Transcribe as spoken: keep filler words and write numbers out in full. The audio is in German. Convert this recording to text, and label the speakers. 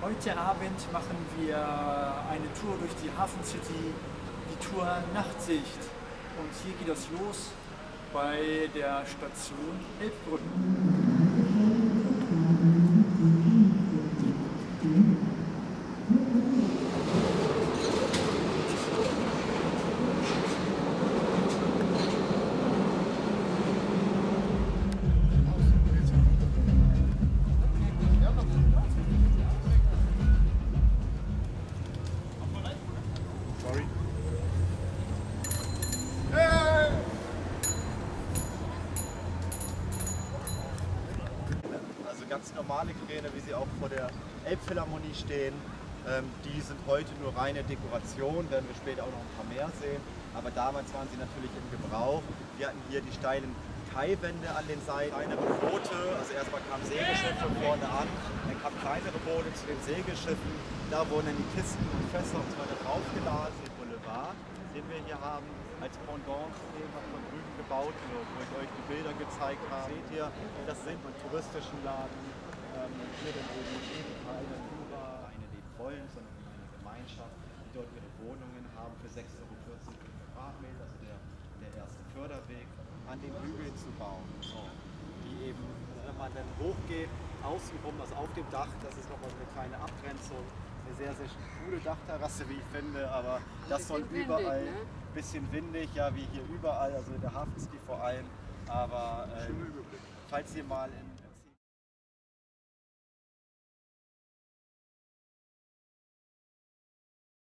Speaker 1: Heute Abend machen wir eine Tour durch die Hafen City, die Tour Nachtsicht. Und hier geht es los bei der Station Elbbrücken.
Speaker 2: Also ganz normale Kräne, wie sie auch vor der Elbphilharmonie stehen, ähm, die sind heute nur reine Dekoration, werden wir später auch noch ein paar mehr sehen. Aber damals waren sie natürlich im Gebrauch. Wir hatten hier die steilen Kaiwände an den Seiten, kleinere Boote, also erstmal kamen Segelschiffe vorne an, dann kamen kleinere Boote zu den Segelschiffen, da wurden dann die Kisten und Fässer und so weiter draufgeladen. Den Boulevard, den wir hier haben, als Pendant zu dem, was von drüben gebaut wird, wo ich euch die Bilder gezeigt habe. Seht ihr, das sind einen touristischen Laden, ähm, hier dann oben keine Jura, eine leben wollen, sondern eine Gemeinschaft, die dort ihre Wohnungen haben für sechs Euro vierzig Quadratmeter, also der, der erste Förderweg, an den Hügeln zu bauen. So. Die eben, wenn man dann hochgeht, außenrum, also auf dem Dach, das ist nochmal eine kleine Abgrenzung, eine sehr, sehr coole Dachterrasse, wie ich finde, aber das soll überall, ein bisschen windig, ja, wie hier überall, also in der Hafen City vor allem, aber äh, falls ihr mal in